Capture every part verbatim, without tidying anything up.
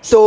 तो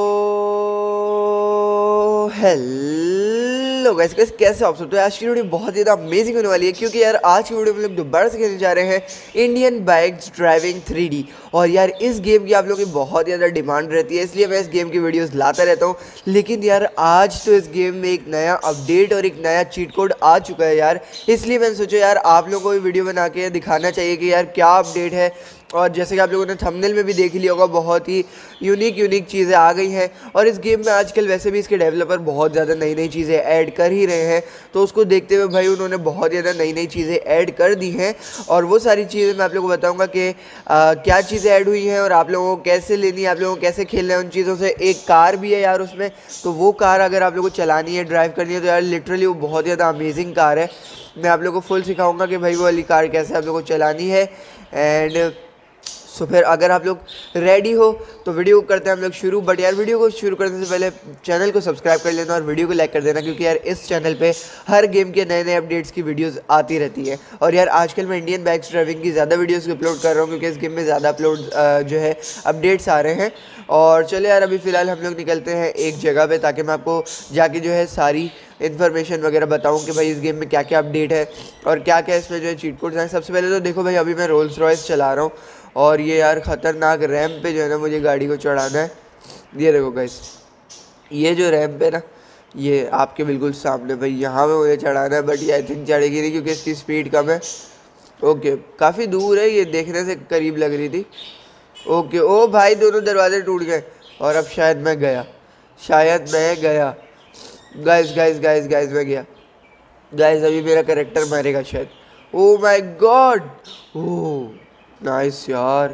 hello guys, कैसे कैसे आप सब। तो आज की वीडियो बहुत ज़्यादा अमेजिंग होने वाली है, क्योंकि यार आज की वीडियो में लोग दोबारा से खेलने जा रहे हैं Indian bikes driving three D. और यार इस गेम की आप लोगों की बहुत ज़्यादा डिमांड रहती है, इसलिए मैं इस गेम की वीडियोस लाता रहता हूँ। लेकिन यार आज तो इस गेम में एक नया अपडेट और एक नया चीट कोड आ चुका है यार, इसलिए मैंने सोचा यार आप लोगों को भी वीडियो बना के दिखाना चाहिए कि यार क्या अपडेट है। और जैसे कि आप लोगों ने थंबनेल में भी देख लिया होगा, बहुत ही यूनिक यूनिक चीज़ें आ गई हैं। और इस गेम में आजकल वैसे भी इसके डेवलपर बहुत ज़्यादा नई नई चीज़ें ऐड कर ही रहे हैं, तो उसको देखते हुए भाई उन्होंने बहुत ज़्यादा नई नई चीज़ें ऐड कर दी हैं। और वो सारी चीज़ें मैं आप लोगों को बताऊंगा कि आ, क्या चीज़ें ऐड हुई हैं और आप लोगों को कैसे लेनी है, आप लोगों को कैसे खेलना है उन चीज़ों से। एक कार भी है यार उसमें, तो वो कार अगर आप लोगों को चलानी है, ड्राइव करनी है, तो यार लिटरली वो बहुत ज़्यादा अमेजिंग कार है। मैं आप लोगों को फुल सिखाऊंगा कि भाई वो वाली कार कैसे आप लोगों को चलानी है। एंड सो so, फिर अगर आप लोग रेडी हो तो वीडियो को करते हैं हम लोग शुरू। बट यार वीडियो को शुरू करने से पहले चैनल को सब्सक्राइब कर लेना और वीडियो को लाइक कर देना, क्योंकि यार इस चैनल पे हर गेम के नए नए अपडेट्स की वीडियोस आती रहती है। और यार आजकल मैं इंडियन बाइक्स ड्राइविंग की ज़्यादा वीडियोस अपलोड कर रहा हूँ, क्योंकि इस गेम में ज़्यादा अपलोड जो है अपडेट्स आ रहे हैं। और चलो यार अभी फ़िलहाल हम लोग निकलते हैं एक जगह पर, ताकि मैं आपको जाके जो है सारी इन्फॉर्मेशन वगैरह बताऊं कि भाई इस गेम में क्या क्या अपडेट है और क्या क्या इसमें जो है चीट कोड्स हैं। सबसे पहले तो देखो भाई, अभी मैं रोल्स रॉयस चला रहा हूँ और ये यार ख़तरनाक रैम्प पे जो है ना मुझे गाड़ी को चढ़ाना है। ये देखो गाइस, ये जो रैम्प है ना, ये आपके बिल्कुल सामने भाई, यहाँ पे मुझे चढ़ाना है। बट ये आई थिंक चढ़ेगी नहीं, क्योंकि इसकी स्पीड कम है। ओके, काफ़ी दूर है, ये देखने से करीब लग रही थी। ओके, ओ भाई दोनों दरवाजे टूट गए और अब शायद मैं गया, शायद मैं गया गाइस गाइस गाइस गाइस मैं गया गाइस। अभी मेरा कैरेक्टर मरेगा शायद। Oh my god, oh nice यार।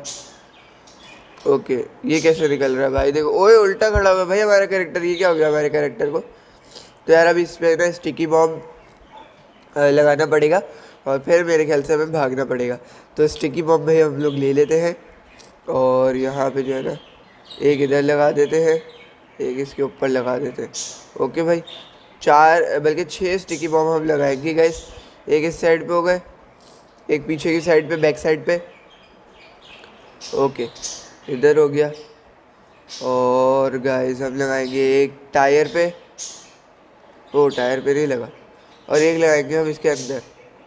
ओके, ये कैसे निकल रहा है भाई, देखो ओए उल्टा खड़ा हुआ है भाई हमारा कैरेक्टर। ये क्या हो गया हमारे कैरेक्टर को। तो यार अभी इस पर ना स्टिकी बॉम्ब लगाना पड़ेगा और फिर मेरे ख्याल से हमें भागना पड़ेगा। तो स्टिकी बॉम्ब भाई हम लोग ले लेते हैं और यहाँ पे जो है ना एक इधर लगा देते हैं, एक इसके ऊपर लगा देते हैं। ओके भाई, चार बल्कि छः स्टिकी बॉम्ब हम लगाएंगे गाइस। एक इस साइड पे हो गए, एक पीछे की साइड पे, बैक साइड पे। ओके, इधर हो गया। और गाइस हम लगाएंगे एक टायर पे, ओ टायर पे नहीं लगा, और एक लगाएंगे हम इसके अंदर,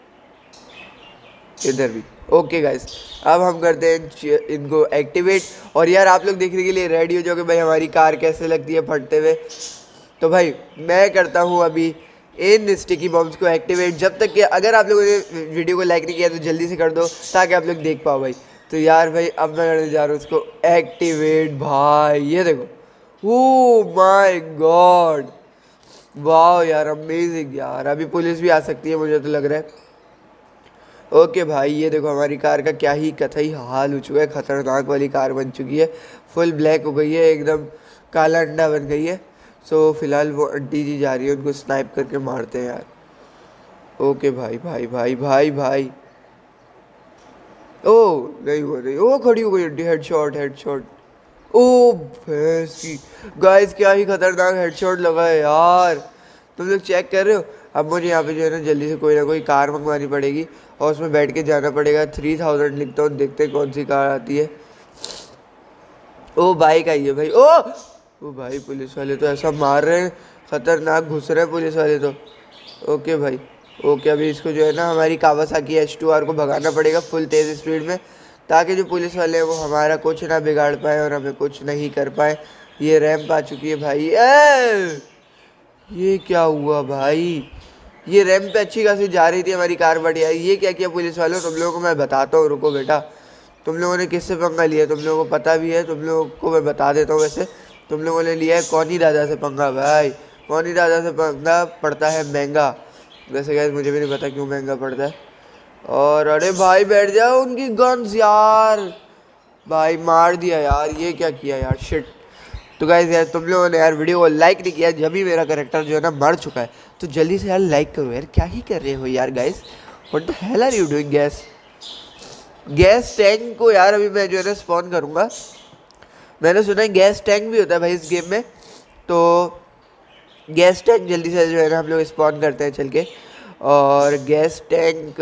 इधर भी। ओके गाइस, अब हम करते हैं इनको एक्टिवेट। और यार आप लोग देखने के लिए रेडी हो जाओ कि भाई हमारी कार कैसे लगती है फटते हुए। तो भाई मैं करता हूँ अभी इन स्टिकी बॉम्ब्स को एक्टिवेट। जब तक कि अगर आप लोगों ने वीडियो को लाइक नहीं किया तो जल्दी से कर दो, ताकि आप लोग देख पाओ भाई। तो यार भाई अब मैं करने जा रहा हूँ उसको एक्टिवेट। भाई ये देखो, ओह माय गॉड, वाह यार अमेजिंग यार। अभी पुलिस भी आ सकती है मुझे तो लग रहा है। ओके भाई, ये देखो हमारी कार का क्या ही कतई हाल हो चुका है। ख़तरनाक वाली कार बन चुकी है, फुल ब्लैक हो गई है, एकदम काला अंडा बन गई है। सो फिलहाल वो आंटी जी जा रही है, उनको स्नाइप करके मारते हैं यार। ओके भाई भाई भाई भाई भाई, ओ नहीं वो नहीं, ओ खड़ी हो गई आंटी, हेडशॉट हेडशॉट। ओ भैंस की गाइस, क्या ही खतरनाक हेडशॉट लगा है यार। तुम लोग चेक कर रहे हो। अब मुझे यहाँ पे जो है ना जल्दी से कोई ना कोई कार मंगवानी पड़ेगी और उसमें बैठ के जाना पड़ेगा। थ्री थाउजेंड लिखता हूँ, देखते हैं कौन सी कार आती है। ओ बाइक आई है भाई। ओ ओ भाई पुलिस वाले तो ऐसा मार रहे हैं, खतरनाक घुस रहे हैं पुलिस वाले तो। ओके भाई, ओके अभी इसको जो है ना हमारी कावासाकी एच टू आर को भगाना पड़ेगा फुल तेज़ स्पीड में, ताकि जो पुलिस वाले हैं वो हमारा कुछ ना बिगाड़ पाए और हमें कुछ नहीं कर पाए। ये रैंप आ चुकी है भाई। ए ये क्या हुआ भाई, ये रैंप पे अच्छी खासी जा रही थी हमारी कार, बढ़िया। ये क्या किया पुलिस वालों, तुम लोगों को मैं बताता हूँ, रुको बेटा। तुम लोगों ने किससे पंगा लिया तुम लोगों को पता भी है, तुम लोगों को मैं बता देता हूँ। वैसे तुम लोगों ने लिया है कौनी दादा से पंगा भाई। कौनी दादा से पंगा पड़ता है महंगा। वैसे गैस मुझे भी नहीं पता क्यों महंगा पड़ता है। और अरे भाई बैठ जाओ, उनकी गन्स यार, भाई मार दिया यार। ये क्या किया यार, शिट। तो गाइस यार तुम लोगों ने यार वीडियो को लाइक नहीं किया, जब भी मेरा कैरेक्टर जो है ना मर चुका है। तो जल्दी से यार लाइक करो यार, क्या ही कर रहे हो यार guys, what the hell are you doing. Gas gas tank को यार अभी मैं जो है ना स्पॉन करूँगा। मैंने सुना है गैस टैंक भी होता है भाई इस गेम में, तो गैस टैंक जल्दी से जो है ना हम लोग स्पॉन करते हैं चल के। और गैस टैंक,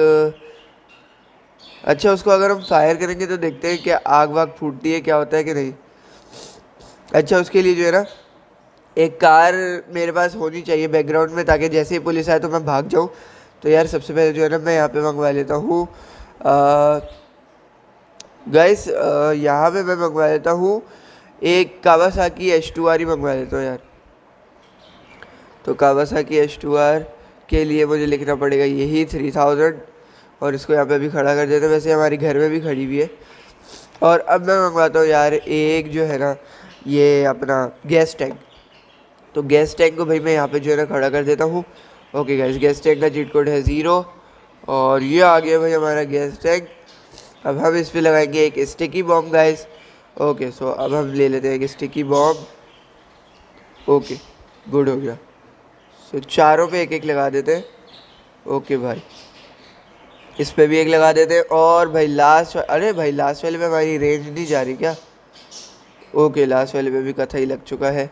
अच्छा उसको अगर हम फायर करेंगे तो देखते हैं क्या आग वाग फूटती है, क्या होता है कि नहीं। अच्छा, उसके लिए जो है ना एक कार मेरे पास होनी चाहिए बैकग्राउंड में, ताकि जैसे ही पुलिस आए तो मैं भाग जाऊँ। तो यार सबसे पहले जो है ना मैं यहाँ पे मंगवा लेता हूँ गाइस, यहाँ पे मैं मंगवा लेता हूँ एक कावासाकी एच टू आर ही मंगवा लेता हूँ यार। तो कावासाकी एच टू आर के लिए मुझे लिखना पड़ेगा यही थ्री थाउजेंड, और इसको यहाँ पे अभी खड़ा कर देते हैं। वैसे हमारी घर में भी खड़ी हुई है। और अब मैं मंगवाता हूँ यार एक जो है ना ये अपना गैस टैंक। तो गैस टैंक को भाई मैं यहाँ पे जो है ना खड़ा कर देता हूँ। ओके गाइस, गैस टैंक का चीट कोड है ज़ीरो, और ये आ गया भाई हमारा गैस टैंक। अब हम इस पे लगाएंगे एक sticky bomb guys. Okay, so अब हम ले लेते हैं एक स्टिकी बॉम्ब। ओके, गुड हो गया। सो चारों पे एक एक लगा देते हैं। ओके भाई, इस पे भी एक लगा देते हैं। और भाई लास्ट, अरे भाई लास्ट वाले में हमारी रेंज नहीं जा रही क्या? ओके, लास्ट वाले पे भी कथई लग चुका है।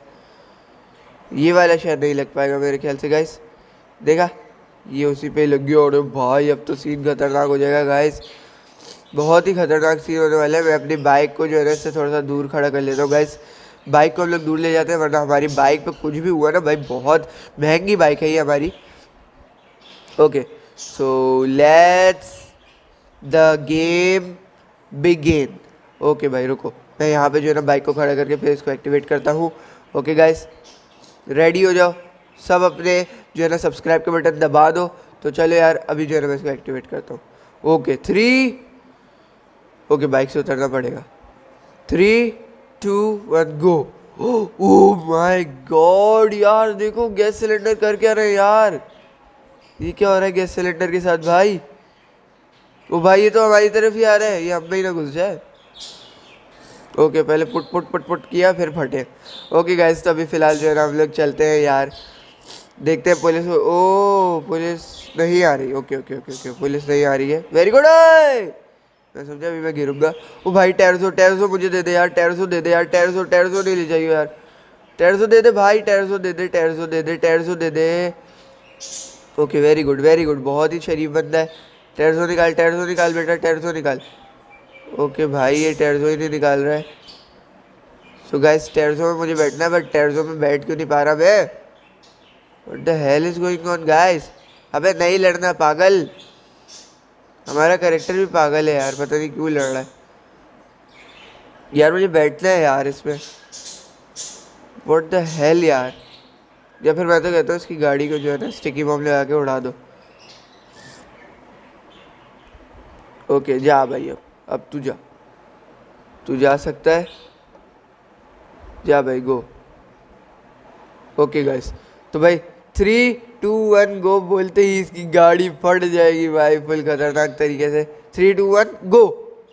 ये वाला शायद नहीं लग पाएगा मेरे ख्याल से गाइस। देखा, ये उसी पे लग गया। और भाई अब तो सीन खतरनाक हो जाएगा गाइस, बहुत ही खतरनाक सीन होने वाला है। मैं अपनी बाइक को जो है ना इससे थोड़ा सा दूर खड़ा कर लेता हूँ गाइस। बाइक को हम लोग दूर ले जाते हैं, वरना हमारी बाइक पे कुछ भी हुआ ना भाई, बहुत महंगी बाइक है ये हमारी। Okay, so let's the game begin. Okay भाई रुको, मैं यहाँ पे जो है ना बाइक को खड़ा करके फिर इसको एक्टिवेट करता हूँ। ओके गाइस, रेडी हो जाओ सब, अपने जो है ना सब्सक्राइब के बटन दबा दो। तो चलो यार अभी जो है ना मैं इसको एक्टिवेट करता हूँ। ओके, थ्री, ओके बाइक से उतरना पड़ेगा। Three two one go. Oh my god यार, देखो गैस सिलेंडर कर क्या रहे हैं यार। ये क्या हो रहा है गैस सिलेंडर के साथ भाई? ओ भाई ये तो हमारी तरफ ही आ रहा है, ये हम में ही ना घुस जाए। ओके, पहले पुट पुट पुट पुट किया फिर फटे। ओके गाइस, तो अभी फ़िलहाल जो है ना हम लोग चलते हैं यार, देखते हैं पुलिस। ओ पुलिस नहीं आ रही। Okay okay okay okay, police नहीं आ रही है, वेरी गुड। मैं समझा अभी मैं गिरूंगा। ओ भाई टेरसो टेरसो मुझे दे दे यार, टेरसो दे दे यार, टेरसो टेरसो नहीं ले जाइए यार, टेरसो दे दे भाई, टेरसो दे दे, टेरसो दे दे, टेरसो दे दे। Okay very good very good, बहुत ही शरीफ बंदा है। टेरसो निकाल, टेरसो निकाल बेटा, टेरसो निकाल। ओके भाई ये टेरसो ही नहीं निकाल रहा है। सो गाइस, टेरसो में मुझे बैठना है, बट टेरसो में बैठ क्यों नहीं पा रहा मैं? What the hell is going on guys? अबे नहीं लड़ना पागल, हमारा कैरेक्टर भी पागल है यार, पता नहीं क्यों लड़ रहा है यार। मुझे बैठना है यार इसमें, व्हाट द हेल यार। या फिर मैं तो कहता हूँ इसकी गाड़ी को जो है ना स्टिकी बम लगा के उड़ा दो। ओके जा भाई, अब अब तू जा, तू जा सकता है, जा भाई गो। ओके गाइस, तो भाई थ्री टू वन गो बोलते ही इसकी गाड़ी फट जाएगी भाई, फुल खतरनाक तरीके से। Three two one go.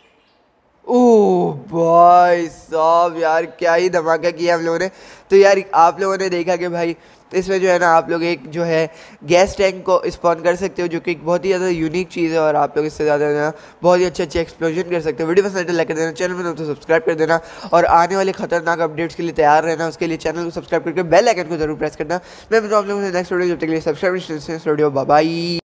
Oh भाई साहब यार, क्या ही धमाका किया हम लोगों ने। तो यार आप लोगों ने देखा कि भाई इसमें जो है ना आप लोग एक जो है गैस टैंक को स्पॉन कर सकते हो, जो कि एक बहुत ही ज़्यादा यूनिक चीज़ है, और आप लोग इससे ज़्यादा ना बहुत ही अच्छे अच्छे एक्सप्लोजन कर सकते हो। वीडियो पसंद है लाइक कर देना, चैनल में तो सब्सक्राइब कर देना, और आने वाले खतरनाक अपडेट्स के लिए तैयार रहना। उसके लिए चैनल को सब्सक्राइब करके बेल आइकन को जरूर प्रेस करना। मैं बताऊँ आप लोगों से नेक्स्ट वीडियो, जब तक के लिए सब्सक्राइब वीडियो। Bye bye.